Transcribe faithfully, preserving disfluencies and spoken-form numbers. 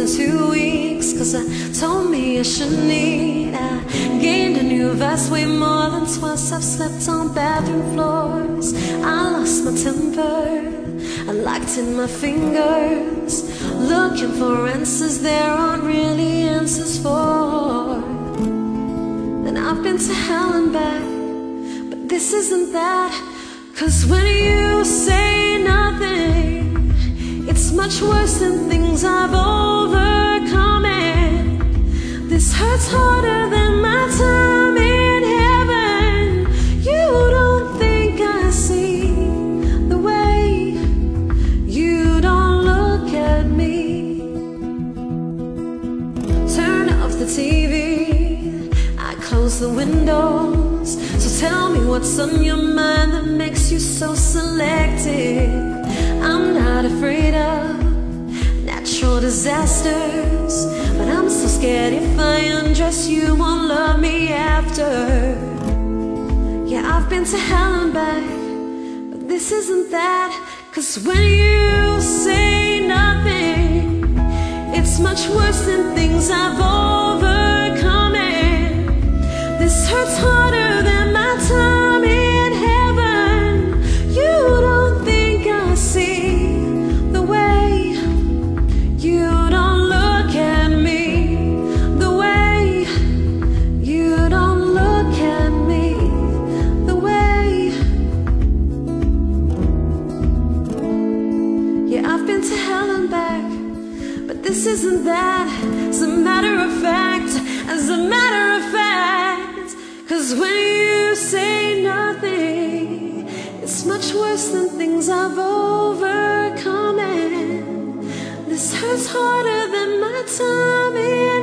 in two weeks, cause I told me I should need. I gained a new vest, way more than twice I've slept on bathroom floors. I lost my temper, I locked in my fingers, looking for answers there aren't really answers for. And I've been to hell and back, but this isn't that. Cause when you say nothing, it's much worse than things I've overcome. And this hurts harder than my time in heaven. You don't think I see the way you don't look at me. Turn off the T V, I close the windows. So tell me what's on your mind that makes you so selective. I'm not afraid of natural disasters, but I'm so scared if I undress you won't love me after. Yeah, I've been to hell and back, but this isn't that. Cause when you say nothing, it's much worse than things I've overcome. And this hurts harder than my time in heaven. You don't think I see the way you don't look at me, the way you don't look at me, the way. Yeah, I've been to hell and back, but this isn't that. As a matter of fact, as a matter of fact, cause when you say nothing, it's much worse than things I've overcome. And this hurts harder than my time in